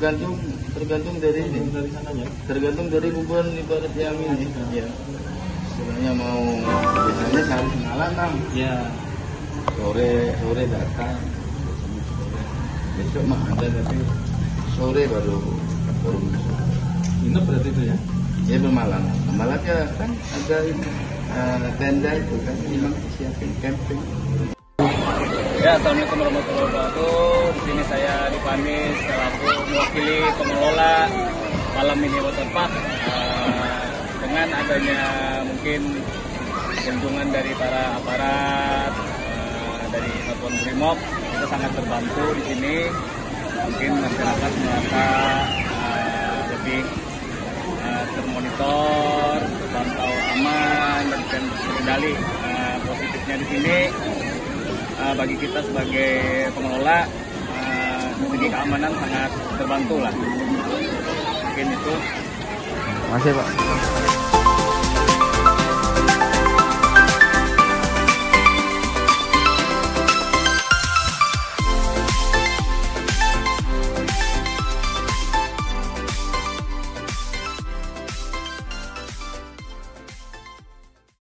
tergantung dari ini, tergantung dari beban ibarat yang ini. Ya. Sebenarnya mau biasanya sehari malam, ya. Sore datang, besok mah ada tapi sore baru nginep berarti itu ya? Ya bermalam. Malamnya kan ada tenda itu kan memang siapin camping. Ya, assalamualaikum warahmatullahi wabarakatuh. Di sini saya Dipanis selaku mewakili pengelola malam mini waterpark. Dengan adanya mungkin kunjungan dari para aparat dari Satuan Brimob, kita sangat terbantu di sini. Mungkin masyarakat merasa lebih termonitor, terpantau aman dan terkendali. Positifnya di sini bagi kita sebagai pengelola segi keamanan sangat terbantu lah. Mungkin itu. Masih Pak.